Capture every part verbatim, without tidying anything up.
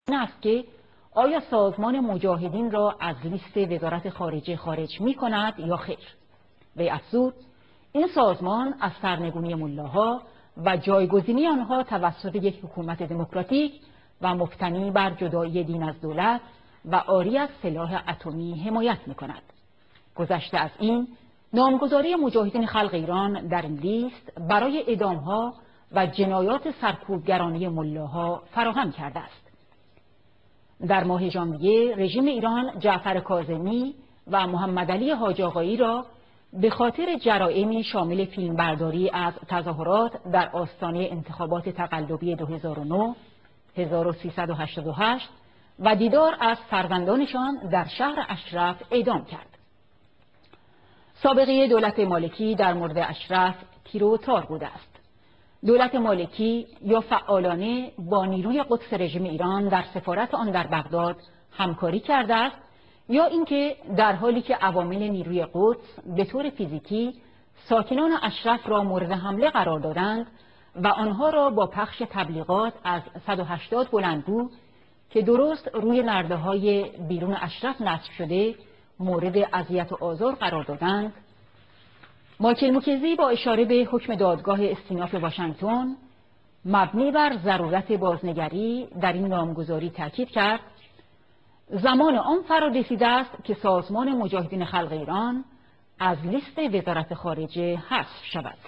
این است که آیا سازمان مجاهدین را از لیست وزارت خارجه خارج می کند یا خیر؟ وی افزود این سازمان از سرنگونی ملاها و جایگزینی آنها توسط یک حکومت دموکراتیک و مبتنی بر جدایی دین از دولت و عاری از سلاح اتمی حمایت می کند. گذشته از این، نامگذاری مجاهدین خلق ایران در این لیست برای اعدامها و جنایات سرکوبگرانه ملاها فراهم کرده است. در ماه ژانویه رژیم ایران جعفر کاظمی و محمد علی حاج آقایی را به خاطر جرائمی شامل فیلمبرداری از تظاهرات در آستانه انتخابات تقلبی دو هزار و نه، هزار و سیصد و هشتاد و هشت و دیدار از فرزندانشان در شهر اشرف اعدام کرد. سابقه دولت مالکی در مورد اشرف تیر و تار بوده است. دولت مالکی یا فعالانه با نیروی قدس رژیم ایران در سفارت آن در بغداد همکاری کرده است یا اینکه در حالی که عوامل نیروی قدس به طور فیزیکی ساکنان اشرف را مورد حمله قرار دادند و آنها را با پخش تبلیغات از صد و هشتاد بلندگو که درست روی نرده‌های بیرون اشرف نصب شده مورد اذیت و آزار قرار دادند، مایکل موکزی با اشاره به حکم دادگاه استیناف واشنگتن مبنی بر ضرورت بازنگری در این نامگذاری تاکید کرد زمان آن فرا رسیده است که سازمان مجاهدین خلق ایران از لیست وزارت خارجه حذف شود.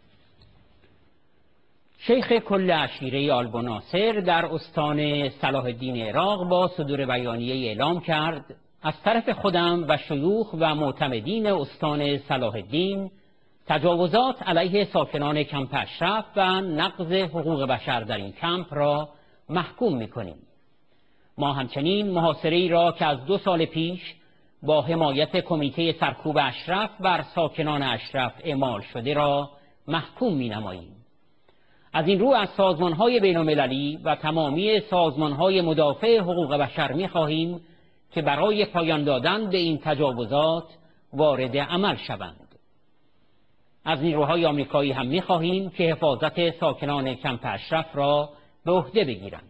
شیخ کل عشیره آلبوناصر در استان صلاح الدین عراق با صدور بیانیه اعلام کرد از طرف خودم و شیوخ و معتمدین استان صلاح الدین تجاوزات علیه ساکنان کمپ اشرف و نقض حقوق بشر در این کمپ را محکوم می‌کنیم. ما همچنین محاصره‌ای را که از دو سال پیش با حمایت کمیته سرکوب اشرف بر ساکنان اشرف اعمال شده را محکوم می‌نماییم. از این رو از سازمان‌های بین‌المللی و تمامی سازمان‌های مدافع حقوق بشر می‌خواهیم که برای پایان دادن به این تجاوزات وارد عمل شوند. از نیروهای آمریکایی هم می‌خواهیم که حفاظت ساکنان کمپ اشرف را به عهده بگیرند.